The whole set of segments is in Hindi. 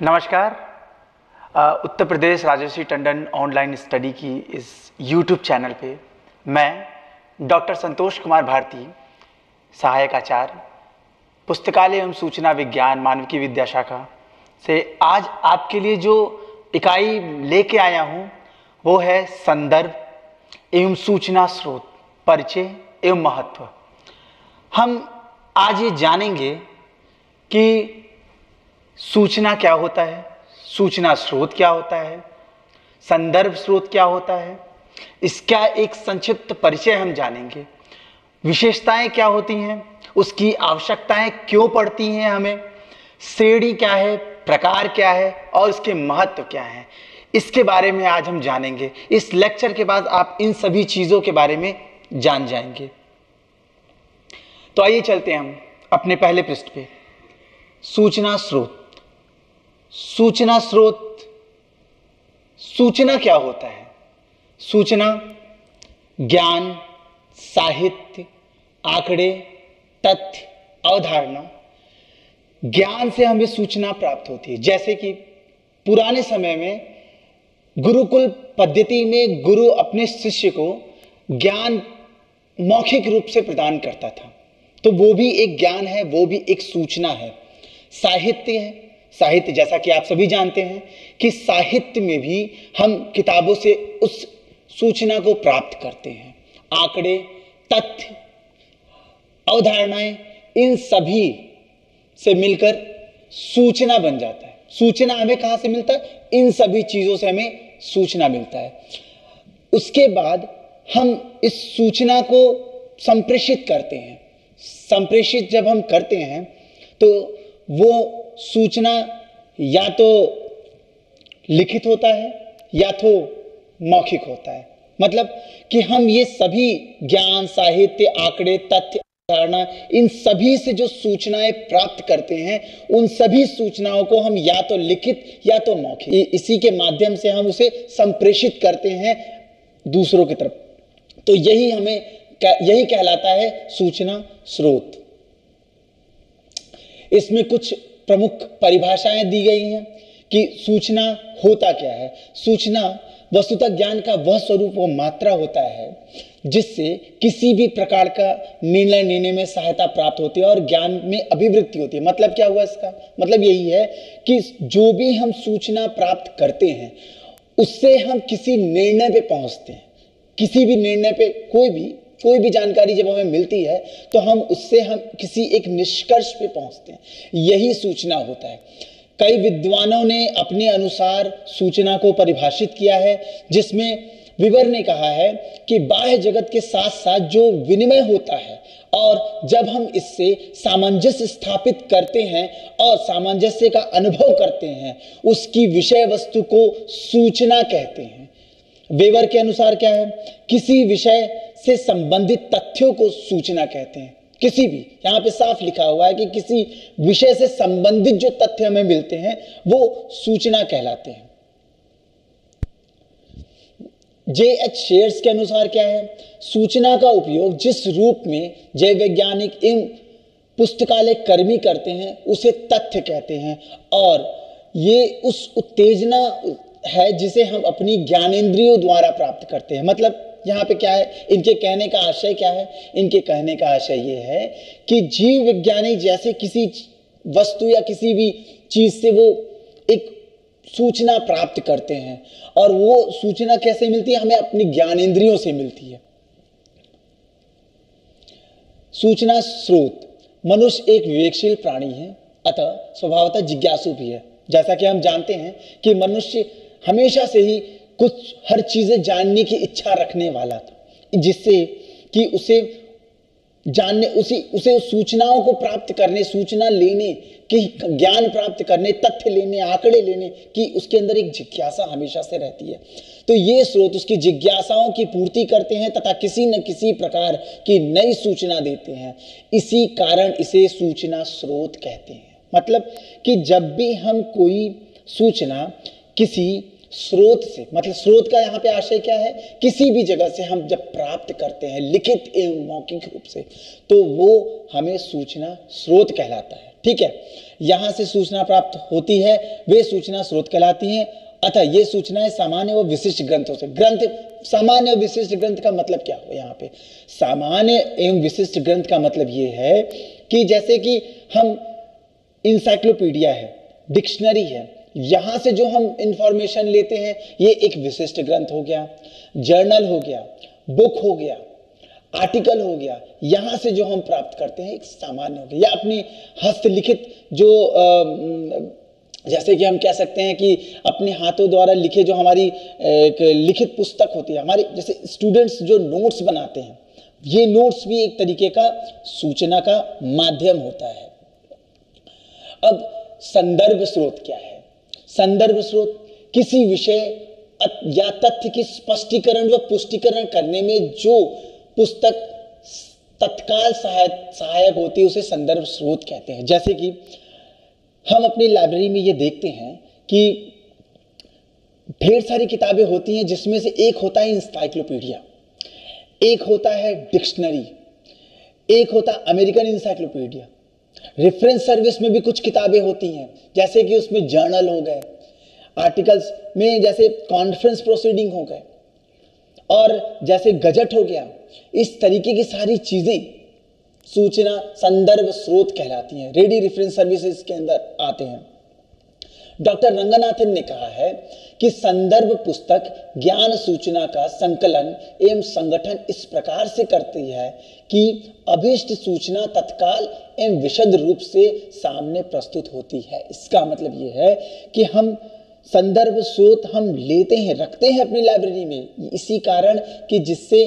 नमस्कार। उत्तर प्रदेश राजर्षि टंडन ऑनलाइन स्टडी की इस यूट्यूब चैनल पे मैं डॉक्टर संतोष कुमार भारती, सहायक आचार्य, पुस्तकालय एवं सूचना विज्ञान मानविकी विद्या शाखा से आज आपके लिए जो इकाई लेके आया हूँ वो है संदर्भ एवं सूचना स्रोत, परिचय एवं महत्व। हम आज ये जानेंगे कि सूचना क्या होता है, सूचना स्रोत क्या होता है, संदर्भ स्रोत क्या होता है, इसका एक संक्षिप्त परिचय हम जानेंगे। विशेषताएं क्या होती हैं, उसकी आवश्यकताएं क्यों पड़ती हैं हमें, श्रेणी क्या है, प्रकार क्या है और इसके महत्व क्या है, इसके बारे में आज हम जानेंगे। इस लेक्चर के बाद आप इन सभी चीजों के बारे में जान जाएंगे। तो आइए चलते हैं हम अपने पहले पृष्ठ पे। सूचना स्रोत। सूचना स्रोत, सूचना क्या होता है? सूचना ज्ञान, साहित्य, आंकड़े, तथ्य, अवधारणा। ज्ञान से हमें सूचना प्राप्त होती है। जैसे कि पुराने समय में गुरुकुल पद्धति में गुरु अपने शिष्य को ज्ञान मौखिक रूप से प्रदान करता था, तो वो भी एक ज्ञान है, वो भी एक सूचना है। साहित्य है। साहित्य जैसा कि आप सभी जानते हैं कि साहित्य में भी हम किताबों से उस सूचना को प्राप्त करते हैं। आंकड़े, तथ्य, अवधारणाएं, इन सभी से मिलकर सूचना बन जाता है। सूचना हमें कहां से मिलता है? इन सभी चीजों से हमें सूचना मिलता है। उसके बाद हम इस सूचना को संप्रेषित करते हैं। संप्रेषित जब हम करते हैं तो वो सूचना या तो लिखित होता है या तो मौखिक होता है। मतलब कि हम ये सभी ज्ञान, साहित्य, आंकड़े, तथ्य, धारणा, इन सभी से जो सूचनाएं प्राप्त करते हैं, उन सभी सूचनाओं को हम या तो लिखित या तो मौखिक, इसी के माध्यम से हम उसे संप्रेषित करते हैं दूसरों की तरफ। तो यही कहलाता है सूचना स्रोत। इसमें कुछ प्रमुख परिभाषाएं दी गई हैं कि सूचना होता क्या है। सूचना वस्तुतः ज्ञान का वह स्वरूप, वह मात्रा होता है जिससे किसी भी प्रकार का निर्णय लेने में सहायता प्राप्त होती है और ज्ञान में अभिवृद्धि होती है। मतलब क्या हुआ इसका? मतलब यही है कि जो भी हम सूचना प्राप्त करते हैं उससे हम किसी निर्णय पे पहुंचते हैं। किसी भी निर्णय पे कोई भी जानकारी जब हमें मिलती है तो हम किसी एक निष्कर्ष पे पहुंचते हैं। यही सूचना होता है। कई विद्वानों ने अपने अनुसार सूचना को परिभाषित किया है, जिसमें विवर ने कहा है कि बाह्य जगत के साथ साथ जो विनिमय होता है और जब हम इससे सामंजस्य स्थापित करते हैं और सामंजस्य का अनुभव करते हैं, उसकी विषय वस्तु को सूचना कहते हैं। वेबर के अनुसार क्या है? किसी विषय से संबंधित तथ्यों को सूचना कहते हैं। किसी भी, यहां पे साफ लिखा हुआ है कि किसी विषय से संबंधित जो तथ्य हमें मिलते हैं वो सूचना कहलाते हैं। J.H. शेयर्स के अनुसार क्या है? सूचना का उपयोग जिस रूप में जैव वैज्ञानिक इन पुस्तकालय कर्मी करते हैं उसे तथ्य कहते हैं, और ये उस उत्तेजना है जिसे हम अपनी ज्ञानेंद्रियों द्वारा प्राप्त करते हैं। मतलब यहाँ पे क्या है, इनके कहने का आशय क्या है? इनके कहने का आशय ये है कि जीव विज्ञानी जैसे किसी वस्तु या किसी भी चीज से वो एक सूचना प्राप्त करते हैं, और वो सूचना कैसे मिलती है? हमें अपनी ज्ञानेंद्रियों से मिलती है। सूचना स्रोत। मनुष्य एक विवेकशील प्राणी है, अतः स्वभावतः जिज्ञासु भी है। जैसा कि हम जानते हैं कि मनुष्य हमेशा से ही हर चीजें जानने की इच्छा रखने वाला था, जिससे कि उसे सूचनाओं को प्राप्त करने, सूचना लेने की, ज्ञान प्राप्त करने, तथ्य लेने, आंकड़े लेने की उसके अंदर एक जिज्ञासा हमेशा से रहती है। तो ये स्रोत उसकी जिज्ञासाओं की पूर्ति करते हैं तथा किसी न किसी प्रकार की नई सूचना देते हैं। इसी कारण इसे सूचना स्रोत कहते हैं। मतलब कि जब भी हम कोई सूचना किसी स्रोत से, मतलब स्रोत का यहाँ पे आशय क्या है? किसी भी जगह से हम जब प्राप्त करते हैं लिखित एवं मौखिक रूप से, तो वो हमें सूचना स्रोत कहलाता है। ठीक है, यहां से सूचना प्राप्त होती है, वे सूचना स्रोत कहलाती हैं। अतः ये सूचनाएं सामान्य व विशिष्ट ग्रंथों से, ग्रंथ सामान्य और विशिष्ट ग्रंथ का मतलब क्या हो, यहाँ पे सामान्य एवं विशिष्ट ग्रंथ का मतलब ये है कि जैसे कि हम इंसाइक्लोपीडिया है, डिक्शनरी है, यहां से जो हम इंफॉर्मेशन लेते हैं ये एक विशिष्ट ग्रंथ हो गया, जर्नल हो गया, बुक हो गया, आर्टिकल हो गया, यहां से जो हम प्राप्त करते हैं एक सामान्य हो गया, या अपनी हस्तलिखित जो जैसे कि हम कह सकते हैं कि अपने हाथों द्वारा लिखे जो हमारी एक लिखित पुस्तक होती है, हमारी जैसे स्टूडेंट्स जो नोट्स बनाते हैं, ये नोट्स भी एक तरीके का सूचना का माध्यम होता है। अब संदर्भ स्रोत क्या है? संदर्भ स्रोत किसी विषय या तथ्य की स्पष्टीकरण व पुष्टिकरण करने में जो पुस्तक तत्काल सहायक होती है उसे संदर्भ स्रोत कहते हैं। जैसे कि हम अपनी लाइब्रेरी में ये देखते हैं कि ढेर सारी किताबें होती हैं, जिसमें से एक होता है इंसाइक्लोपीडिया, एक होता है डिक्शनरी, एक होता है अमेरिकन इंसाइक्लोपीडिया। रेफरेंस सर्विस में भी कुछ किताबें होती हैं, जैसे कि उसमें जर्नल हो गए, आर्टिकल्स में जैसे कॉन्फ्रेंस प्रोसीडिंग हो गए, और जैसे गजट हो गया। इस तरीके की सारी चीजें सूचना संदर्भ स्रोत कहलाती हैं, रेडी रेफरेंस सर्विसेज के अंदर आते हैं। डॉक्टर रंगनाथन ने कहा है कि संदर्भ पुस्तक ज्ञान सूचना का संकलन एवं संगठन इस प्रकार से करती है कि अभीष्ट सूचना तत्काल एवं विशद रूप से सामने प्रस्तुत होती है। इसका मतलब यह है कि हम संदर्भ स्रोत हम लेते हैं, रखते हैं अपनी लाइब्रेरी में, इसी कारण कि जिससे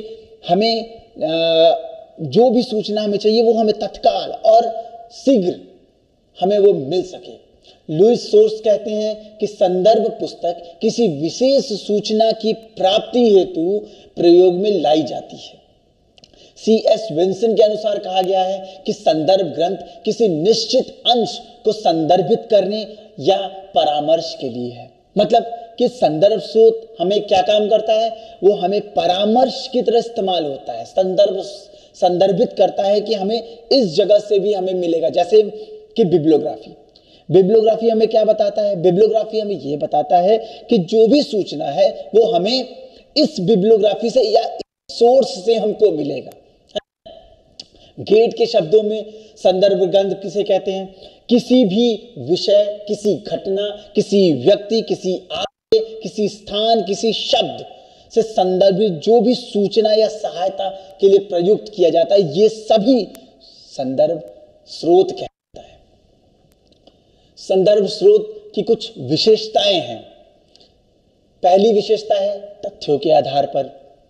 हमें जो भी सूचना हमें चाहिए वो हमें तत्काल और शीघ्र हमें वो मिल सके। लुईस सोर्स कहते हैं कि संदर्भ पुस्तक किसी विशेष सूचना की प्राप्ति हेतु प्रयोग में लाई जाती है। C.S. विल्सन के अनुसार कहा गया है कि संदर्भ ग्रंथ किसी निश्चित अंश को संदर्भित करने या परामर्श के लिए है। मतलब कि संदर्भ स्रोत हमें क्या काम करता है, वो हमें परामर्श की तरह इस्तेमाल होता है। संदर्भित करता है कि हमें इस जगह से भी हमें मिलेगा। जैसे कि बिब्लियोग्राफी हमें क्या बताता है? बिब्लियोग्राफी हमें यह बताता है कि जो भी सूचना है वो हमें इस बिब्लियोग्राफी से या इस सोर्स से हमको मिलेगा। गेट के शब्दों में संदर्भ ग्रंथ किसे कहते हैं? किसी भी विषय, किसी घटना, किसी व्यक्ति, किसी आशय, किसी स्थान, किसी शब्द से संदर्भित जो भी सूचना या सहायता के लिए प्रयुक्त किया जाता है, ये सभी संदर्भ स्रोत कहता है। संदर्भ स्रोत की कुछ विशेषताएं हैं। पहली विशेषता है तथ्यों के आधार पर।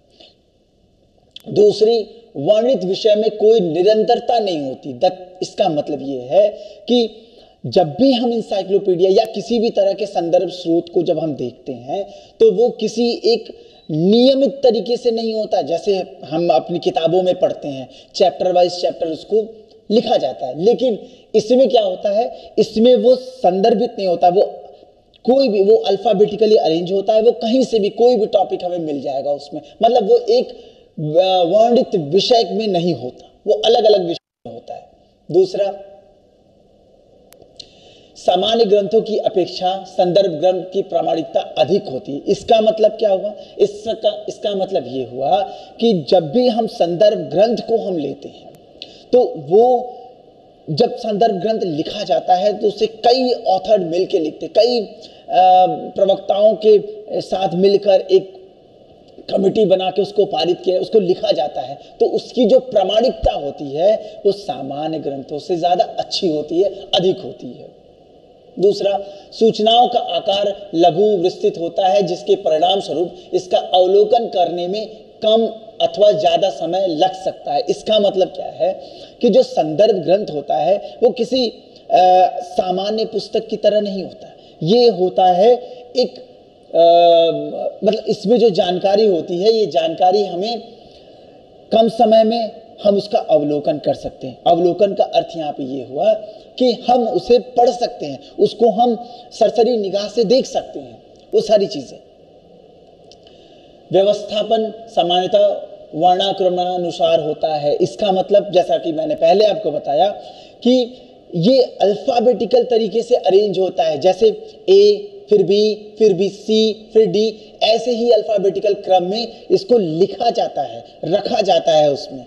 दूसरी, वर्णित विषय में कोई निरंतरता नहीं होती। इसका मतलब यह है कि जब भी हम इंसाइक्लोपीडिया या किसी भी तरह के संदर्भ स्रोत को जब हम देखते हैं तो वो किसी एक नियमित तरीके से नहीं होता। जैसे हम अपनी किताबों में पढ़ते हैं, चैप्टर वाइज चैप्टर उसको लिखा जाता है, लेकिन इसमें क्या होता है, इसमें वो संदर्भित नहीं होता, वो कोई भी, वो अल्फाबेटिकली अरेंज होता है, वो कहीं से भी कोई भी टॉपिक हमें मिल जाएगा उसमें। मतलब वो एक वर्णित विषय में नहीं होता, वो अलग अलग विषय में होता है। दूसरा, सामान्य ग्रंथों की अपेक्षा संदर्भ ग्रंथ की प्रामाणिकता अधिक होती है। इसका मतलब क्या हुआ? इसका मतलब ये हुआ कि जब भी हम संदर्भ ग्रंथ को हम लेते हैं तो वो जब संदर्भ ग्रंथ लिखा जाता है तो उसे कई ऑथर मिलकर लिखते, कई प्रवक्ताओं के साथ मिलकर एक कमिटी बना के उसको पारित किया, उसको लिखा जाता है, तो उसकी जो प्रामाणिकता होती है वो सामान्य ग्रंथों से ज्यादा अच्छी होती है, अधिक होती है। दूसरा, सूचनाओं का आकार लघु विस्तृत होता है, जिसके परिणाम स्वरूप इसका अवलोकन करने में कम अथवा ज्यादा समय लग सकता है। इसका मतलब क्या है कि जो संदर्भ ग्रंथ होता है वो किसी सामान्य पुस्तक की तरह नहीं होता। ये होता है एक मतलब इसमें जो जानकारी होती है, ये जानकारी हमें कम समय में हम उसका अवलोकन कर सकते हैं। अवलोकन का अर्थ यहाँ पे ये हुआ कि हम उसे पढ़ सकते हैं, उसको हम सरसरी निगाह से देख सकते हैं, वो सारी चीजें। व्यवस्थापन सामान्यतः वर्णाक्रमानुसार होता है। इसका मतलब जैसा कि मैंने पहले आपको बताया कि ये अल्फाबेटिकल तरीके से अरेंज होता है, जैसे ए फिर बी सी फिर डी, ऐसे ही अल्फाबेटिकल क्रम में इसको लिखा जाता है, रखा जाता है। उसमें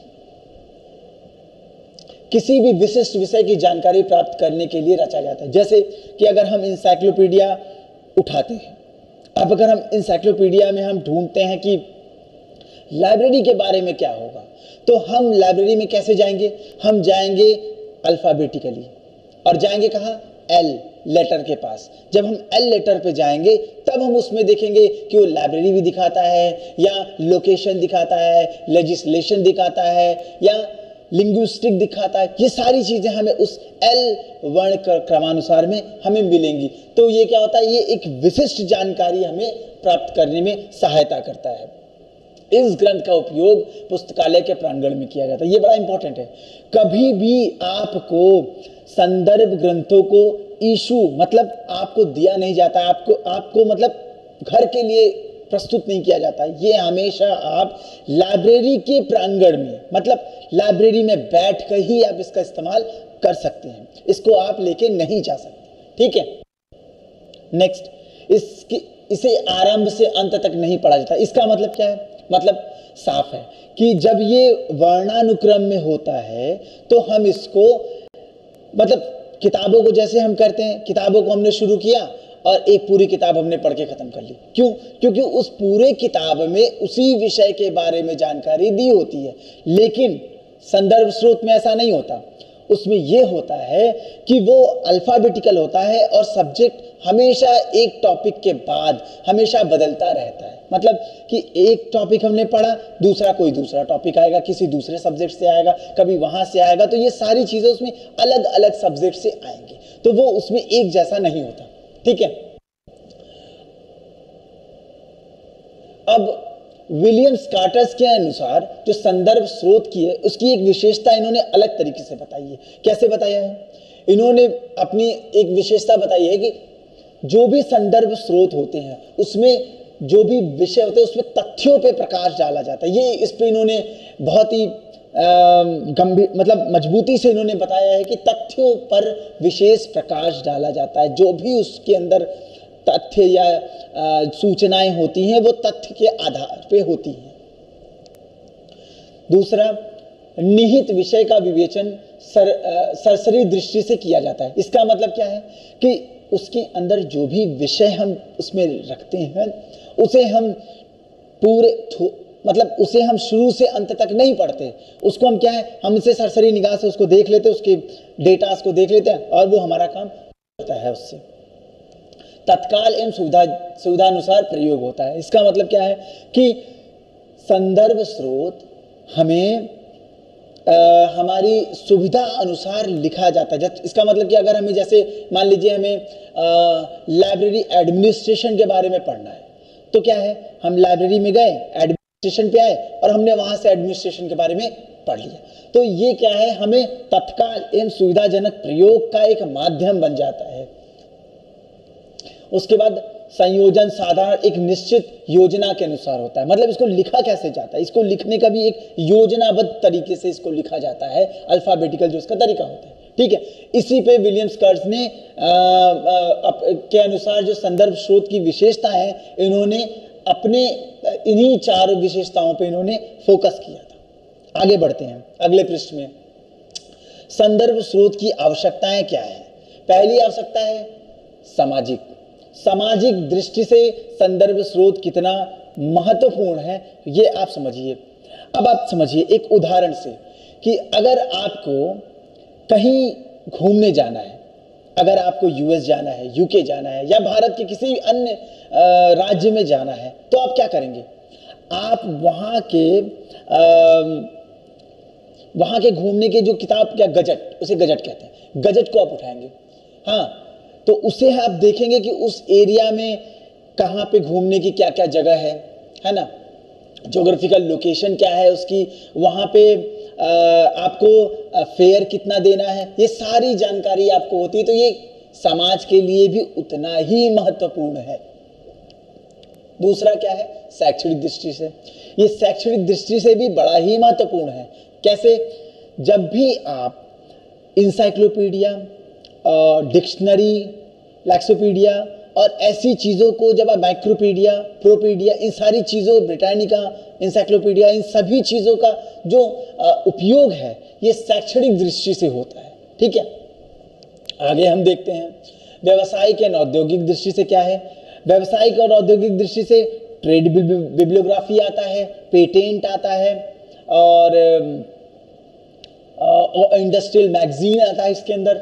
किसी भी विशिष्ट विषय की जानकारी प्राप्त करने के लिए रचा जाता है। जैसे कि अगर हम इंसाइक्लोपीडिया उठाते हैं, अब अगर हम इंसाइक्लोपीडिया में हम ढूंढते हैं कि लाइब्रेरी के बारे में क्या होगा, तो हम लाइब्रेरी में कैसे जाएंगे? हम जाएंगे अल्फाबेटिकली और जाएंगे कहाँ? एल लेटर के पास। जब हम एल लेटर पे जाएंगे तब हम उसमें देखेंगे कि वो लाइब्रेरी भी दिखाता है, या लोकेशन दिखाता है, लेजिस्लेशन दिखाता है, या लिंग्विस्टिक दिखाता है। ये सारी चीजें हमें उस एल वर्ण क्रमानुसार में हमें मिलेंगी। तो ये क्या होता है? ये एक विशिष्ट जानकारी हमें प्राप्त करने में सहायता करता है। इस ग्रंथ का उपयोग पुस्तकालय के प्रांगण में किया जाता है। ये बड़ा इंपॉर्टेंट है। कभी भी आपको संदर्भ ग्रंथों को इशू मतलब आपको दिया नहीं जाता, आपको मतलब घर के लिए प्रस्तुत नहीं किया जाता। ये हमेशा आप लाइब्रेरी के प्रांगण में, मतलब लाइब्रेरी में बैठकर ही आप इसका इस्तेमाल कर सकते हैं। इसको आप लेके नहीं जा सकते। ठीक है। नेक्स्ट, इसे आरंभ से अंत तक नहीं पढ़ा जाता। इसका मतलब क्या है? मतलब साफ है कि जब ये वर्णानुक्रम में होता है तो हम इसको, मतलब किताबों को जैसे हम करते हैं, किताबों को हमने शुरू किया और एक पूरी किताब हमने पढ़ के खत्म कर ली। क्यों? क्योंकि उस पूरे किताब में उसी विषय के बारे में जानकारी दी होती है। लेकिन संदर्भ स्रोत में ऐसा नहीं होता। उसमें यह होता है कि वो अल्फाबेटिकल होता है और सब्जेक्ट हमेशा एक टॉपिक के बाद हमेशा बदलता रहता है। मतलब कि एक टॉपिक हमने पढ़ा, दूसरा कोई दूसरा टॉपिक आएगा, किसी दूसरे सब्जेक्ट से आएगा, कभी वहां से आएगा। तो ये सारी चीजें उसमें अलग अलग सब्जेक्ट से आएंगी, तो वो उसमें एक जैसा नहीं होता। ठीक है। अब विलियम्स कार्टर्स के अनुसार जो संदर्भ स्रोत की है उसकी एक विशेषता इन्होंने अलग तरीके से बताई है। कैसे बताया है? इन्होंने अपनी एक विशेषता बताई है कि जो भी संदर्भ स्रोत होते हैं उसमें जो भी विषय होते हैं उसमें तथ्यों पे प्रकाश डाला जाता है। ये इस पे इन्होंने बहुत ही गंभीर मतलब मजबूती से इन्होंने बताया है कि तथ्यों पर विशेष प्रकाश डाला जाता है। जो भी उसके अंदर तथ्य या सूचनाएं होती हैं वो तथ्य के आधार पे होती हैं। दूसरा, निहित विषय का विवेचन सरसरी दृष्टि से किया जाता है। इसका मतलब क्या है कि उसके अंदर जो भी विषय हम उसमें रखते हैं उसे हम उसे हम शुरू से अंत तक नहीं पढ़ते। उसको हम क्या है, हम इसे सरसरी निगाह से उसको देख लेते हैं, उसके डेटा को देख लेते हैं और वो हमारा काम करता है। उससे तत्काल एवं सुविधानुसार प्रयोग होता है। इसका मतलब क्या है कि संदर्भ स्रोत हमें हमारी सुविधा अनुसार लिखा जाता है। इसका मतलब कि अगर हमें जैसे मान लीजिए हमें लाइब्रेरी एडमिनिस्ट्रेशन के बारे में पढ़ना है तो क्या है, हम लाइब्रेरी में गए, एडमिनिस्ट्रेशन पे आए और हमने वहां से एडमिनिस्ट्रेशन के बारे में पढ़ लिया। तो ये क्या है, हमें तत्काल एवं सुविधाजनक प्रयोग का एक माध्यम बन जाता है। उसके बाद संयोजन साधारण एक निश्चित योजना के अनुसार होता है। मतलब इसको लिखा कैसे जाता है, इसको लिखने का भी एक योजनाबद्ध तरीके से इसको लिखा जाता है, अल्फाबेटिकल जो इसका तरीका होता है। ठीक है। इसी पे विलियम्स कर्ट्स ने के अनुसार जो संदर्भ स्रोत की विशेषता है इन्होंने अपने इन्हीं 4 विशेषताओं पे इन्होंने फोकस किया था। आगे बढ़ते हैं अगले पृष्ठ में। संदर्भ स्रोत की आवश्यकताएं क्या है? पहली आवश्यकता है सामाजिक दृष्टि से संदर्भ स्रोत कितना महत्वपूर्ण है ये आप समझिए। अब आप समझिए एक उदाहरण से कि अगर आपको कहीं घूमने जाना है, अगर आपको यूएस जाना है, यूके जाना है या भारत के किसी अन्य राज्य में जाना है तो आप क्या करेंगे? आप वहां के घूमने के जो किताब क्या गजट, उसे गजट कहते हैं, गजट को आप उठाएंगे। हाँ, तो उसे आप देखेंगे कि उस एरिया में कहाँ पे घूमने की क्या क्या जगह है ना, ज्योग्राफिकल लोकेशन क्या है उसकी, वहां पे आपको फेयर कितना देना है, ये सारी जानकारी आपको होती है। तो ये समाज के लिए भी उतना ही महत्वपूर्ण है। दूसरा क्या है, शैक्षणिक दृष्टि से। ये शैक्षणिक दृष्टि से भी बड़ा ही महत्वपूर्ण है। कैसे? जब भी आप इंसाइक्लोपीडिया, डिक्शनरी, लैक्सोपीडिया और ऐसी चीज़ों को जब आप माइक्रोपीडिया, प्रोपीडिया, इन सारी चीज़ों, ब्रिटानिका, इंसाइक्लोपीडिया, इन सभी चीज़ों का जो उपयोग है ये शैक्षणिक दृष्टि से होता है। ठीक है, आगे हम देखते हैं व्यवसायिक एवं औद्योगिक दृष्टि से क्या है। व्यवसायिक और औद्योगिक दृष्टि से ट्रेड बिब्लियोग्राफी आता है, पेटेंट आता है और इंडस्ट्रियल मैगजीन आता है इसके अंदर।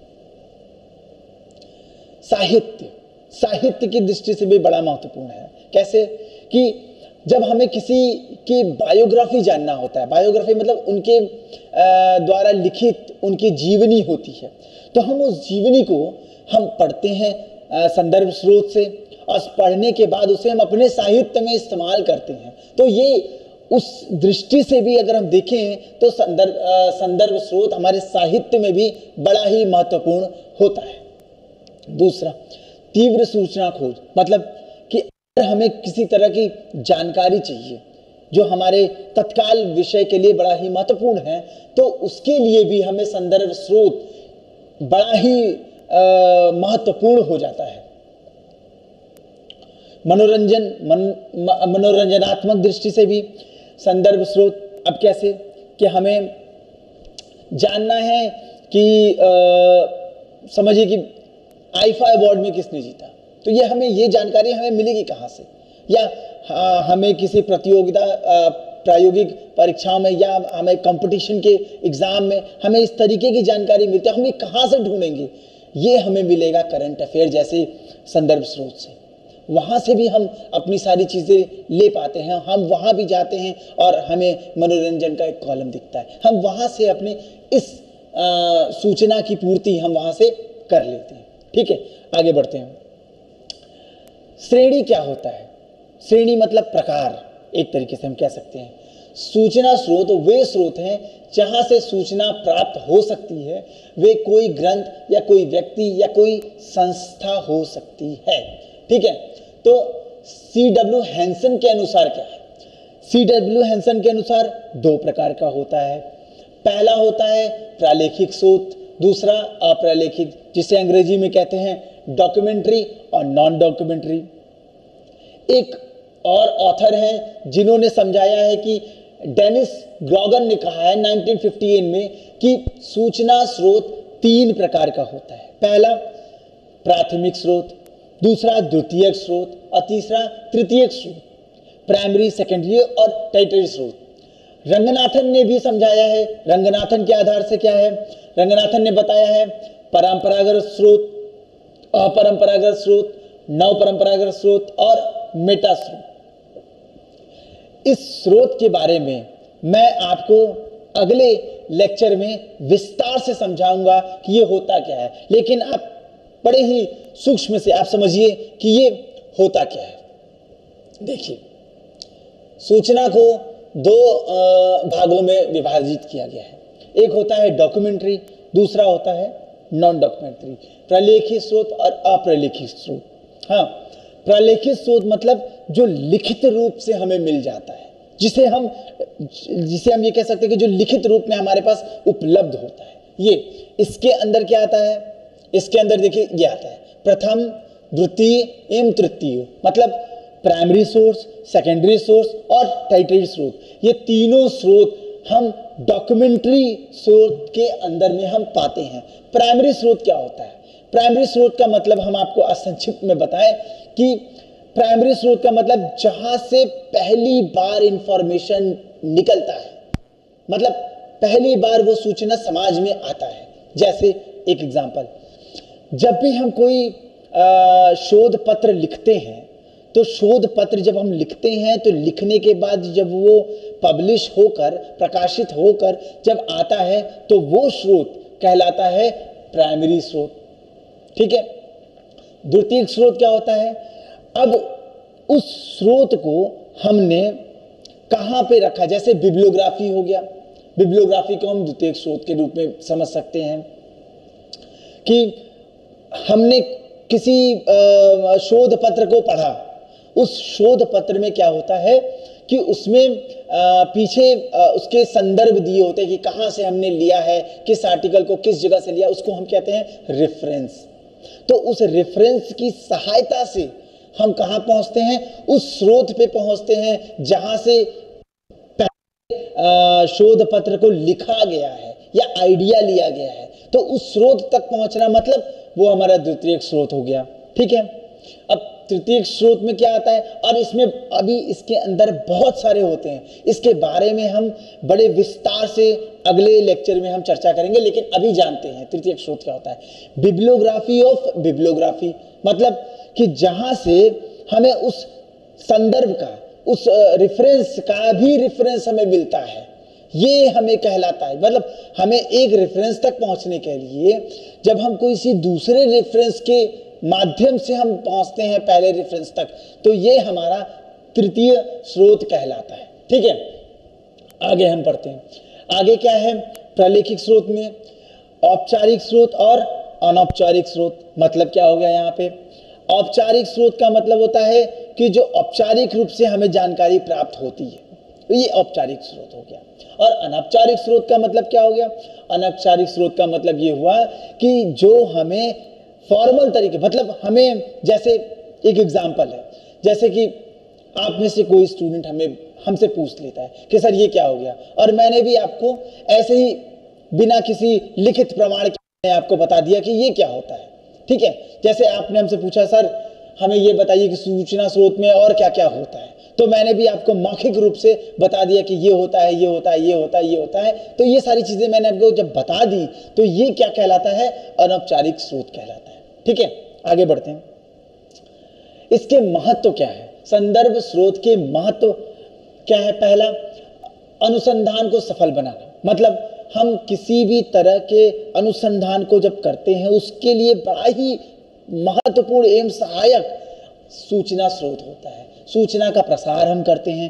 साहित्य की दृष्टि से भी बड़ा महत्वपूर्ण है। कैसे कि जब हमें किसी की बायोग्राफी जानना होता है, बायोग्राफी मतलब उनके द्वारा लिखित उनकी जीवनी होती है, तो हम उस जीवनी को हम पढ़ते हैं संदर्भ स्रोत से और पढ़ने के बाद उसे हम अपने साहित्य में इस्तेमाल करते हैं। तो ये उस दृष्टि से भी अगर हम देखें तो संदर्भ स्रोत हमारे साहित्य में भी बड़ा ही महत्वपूर्ण होता है। दूसरा, तीव्र सूचना खोज, मतलब कि अगर हमें किसी तरह की जानकारी चाहिए जो हमारे तत्काल विषय के लिए बड़ा ही महत्वपूर्ण है, तो उसके लिए भी हमें संदर्भ स्रोत बड़ा ही महत्वपूर्ण हो जाता है। मनोरंजनात्मक दृष्टि से भी संदर्भ स्रोत, अब कैसे कि हमें जानना है कि समझिए कि आईफा अवार्ड में किसने जीता, तो ये हमें ये जानकारी हमें मिलेगी कहाँ से, या हमें किसी प्रायोगिक परीक्षाओं में या हमें कंपटीशन के एग्जाम में हमें इस तरीके की जानकारी मिलती है, हम ये कहाँ से ढूंढेंगे, ये हमें मिलेगा करंट अफेयर जैसे संदर्भ स्रोत से। वहाँ से भी हम अपनी सारी चीज़ें ले पाते हैं, हम वहाँ भी जाते हैं और हमें मनोरंजन का एक कॉलम दिखता है, हम वहाँ से अपने इस सूचना की पूर्ति हम वहाँ से कर लेते हैं। ठीक है, आगे बढ़ते हैं। श्रेणी क्या होता है? श्रेणी मतलब प्रकार, एक तरीके से हम कह सकते हैं। सूचना स्रोत वे स्रोत हैं जहां से सूचना प्राप्त हो सकती है, वे कोई ग्रंथ या कोई व्यक्ति या कोई संस्था हो सकती है। ठीक है, तो C.W. हैंसन के अनुसार क्या है? C.W. हैंसन के अनुसार दो प्रकार का होता है। पहला होता है प्रालेखिक स्रोत, दूसरा अप्रालेखिक, जिसे अंग्रेजी में कहते हैं डॉक्यूमेंट्री और नॉन डॉक्यूमेंट्री। एक और ऑथर हैं जिन्होंने समझाया है कि डेनिस ग्रॉगन ने कहा है 1958 में कि सूचना स्रोत तीन प्रकार का होता है। पहला प्राथमिक स्रोत, दूसरा द्वितीयक स्रोत और तीसरा तृतीयक स्रोत, प्राइमरी, सेकेंडरी और टर्टियरी स्रोत। रंगनाथन ने भी समझाया है। रंगनाथन के आधार से क्या है? रंगनाथन ने बताया है परंपरागत स्रोत, अपरंपरागत स्रोत, नव परंपरागत स्रोत और मेटा स्रोत। इस स्रोत के बारे में मैं आपको अगले लेक्चर में विस्तार से समझाऊंगा कि ये होता क्या है, लेकिन आप बड़े ही सूक्ष्म से आप समझिए कि ये होता क्या है। देखिए, सूचना को दो भागों में विभाजित किया गया है। एक होता है डॉक्यूमेंट्री, दूसरा होता है नॉन डॉक्यूमेंट्री, प्रलेखित स्रोत और अप्रलेखित स्रोत। हाँ, प्रलेखित स्रोत मतलब जो लिखित रूप से हमें मिल जाता है, जिसे हम ये कह सकते हैं कि जो लिखित रूप में हमारे पास उपलब्ध होता है। ये इसके अंदर क्या आता है? इसके अंदर देखिए ये आता है प्रथम, द्वितीय एवं तृतीय, मतलब प्राइमरी सोर्स, सेकेंडरी सोर्स और टर्टियरी स्रोत। ये तीनों स्रोत हम डॉक्यूमेंट्री स्रोत के अंदर में हम पाते हैं। प्राइमरी स्रोत क्या होता है? प्राइमरी स्रोत का मतलब हम आपको संक्षिप्त में बताएं कि प्राइमरी स्रोत का मतलब जहां से पहली बार इंफॉर्मेशन निकलता है, मतलब पहली बार वो सूचना समाज में आता है। जैसे एक एग्जांपल, जब भी हम कोई शोध पत्र लिखते हैं, तो शोध पत्र जब हम लिखते हैं तो लिखने के बाद जब वो पब्लिश होकर, प्रकाशित होकर जब आता है तो वो स्रोत कहलाता है प्राइमरी स्रोत। ठीक है, द्वितीय स्रोत क्या होता है? अब उस स्रोत को हमने कहां पे रखा? जैसे बिब्लियोग्राफी हो गया, बिब्लियोग्राफी को हम द्वितीय स्रोत के रूप में समझ सकते हैं कि हमने किसी शोध पत्र को पढ़ा। उस शोध पत्र में क्या होता है कि उसमें पीछे उसके संदर्भ दिए होते हैं कि कहाँ से हमने लिया है, किस आर्टिकल को किस जगह से लिया, उसको हम कहते हैं रेफरेंस। तो उस रेफरेंस की सहायता से हम कहाँ पहुंचते हैं, उस स्रोत पे पहुंचते हैं जहां से शोध पत्र को लिखा गया है या आइडिया लिया गया है। तो उस स्रोत तक पहुंचना मतलब वो हमारा द्वितीयक स्रोत हो गया। ठीक है, अब तृतीयक स्रोत में क्या आता है, और इसमें अभी इसके अंदर बहुत सारे होते हैं, इसके बारे में हम बड़े विस्तार से अगले लेक्चर में हम चर्चा करेंगे, लेकिन अभी जानते हैं तृतीयक स्रोत क्या होता है। बिब्लियोग्राफी ऑफ बिब्लियोग्राफी मतलब कि जहां से हमें उस संदर्भ का, उस रेफरेंस का भी रेफरेंस हमें मिलता है, ये हमें कहलाता है। मतलब हमें एक रेफरेंस तक पहुंचने के लिए जब हम कोई दूसरे रेफरेंस के माध्यम से हम पहुंचते हैं पहले रेफरेंस तक, तो ये हमारा तृतीय स्रोत कहलाता है। ठीक है, आगे हम पढ़ते हैं। आगे क्या है, प्रलेखिक स्रोत में औपचारिक स्रोत और अनौपचारिक स्रोत। मतलब क्या हो गया यहाँ पे, औपचारिक स्रोत का मतलब होता है कि जो औपचारिक रूप से हमें जानकारी प्राप्त होती है, तो ये औपचारिक स्रोत हो गया। और अनौपचारिक स्रोत का मतलब क्या हो गया, अनौपचारिक स्रोत का मतलब ये हुआ कि जो हमें फॉर्मल तरीके, मतलब हमें, जैसे एक एग्जांपल है, जैसे कि आप में से कोई स्टूडेंट हमसे पूछ लेता है कि सर ये क्या हो गया, और मैंने भी आपको ऐसे ही बिना किसी लिखित प्रमाण के आपको बता दिया कि ये क्या होता है। ठीक है, जैसे आपने हमसे पूछा सर हमें ये बताइए कि सूचना स्रोत में और क्या क्या होता है, तो मैंने भी आपको मौखिक रूप से बता दिया कि ये होता है, ये होता है, ये होता है, ये होता है। तो ये सारी चीजें मैंने आपको जब बता दी, तो ये क्या कहलाता है, अनौपचारिक स्रोत कहलाता है। ठीक है, आगे बढ़ते हैं। इसके महत्व क्या है, संदर्भ स्रोत के महत्व क्या है। पहला, अनुसंधान को सफल बनाना। मतलब हम किसी भी तरह के अनुसंधान को जब करते हैं, उसके लिए बड़ा ही महत्वपूर्ण एवं सहायक सूचना स्रोत होता है। सूचना का प्रसार हम करते हैं,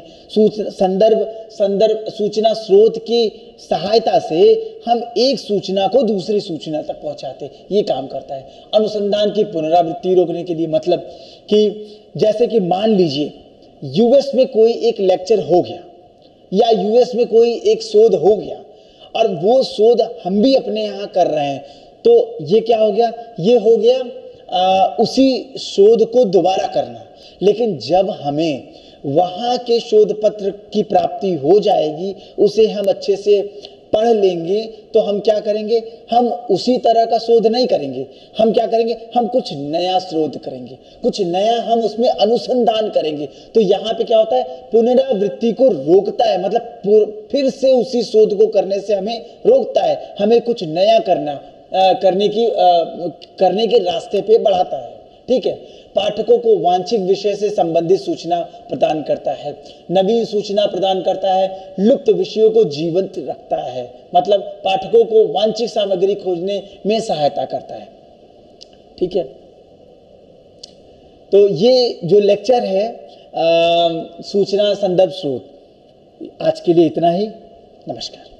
संदर्भ सूचना स्रोत की सहायता से हम एक सूचना को दूसरी सूचना तक पहुंचाते, ये काम करता है। अनुसंधान की पुनरावृत्ति रोकने के लिए, मतलब कि जैसे कि मान लीजिए यूएस में कोई एक लेक्चर हो गया या यूएस में कोई एक शोध हो गया और वो शोध हम भी अपने यहाँ कर रहे हैं, तो ये क्या हो गया, ये हो गया उसी शोध को दोबारा करना। लेकिन जब हमें वहां के शोध पत्र की प्राप्ति हो जाएगी, उसे हम अच्छे से पढ़ लेंगे, तो हम क्या करेंगे, हम उसी तरह का शोध नहीं करेंगे। हम क्या करेंगे, हम कुछ नया शोध करेंगे, कुछ नया हम उसमें अनुसंधान करेंगे। तो यहाँ पे क्या होता है, पुनरावृत्ति को रोकता है, मतलब फिर से उसी शोध को करने से हमें रोकता है, हमें कुछ नया करने के रास्ते पे बढ़ाता है। ठीक है, पाठकों को वांछित विषय से संबंधित सूचना प्रदान करता है, नवीन सूचना प्रदान करता है, लुप्त विषयों को जीवंत रखता है। मतलब पाठकों को वांछित सामग्री खोजने में सहायता करता है। ठीक है, तो ये जो लेक्चर है सूचना संदर्भ स्रोत, आज के लिए इतना ही। नमस्कार।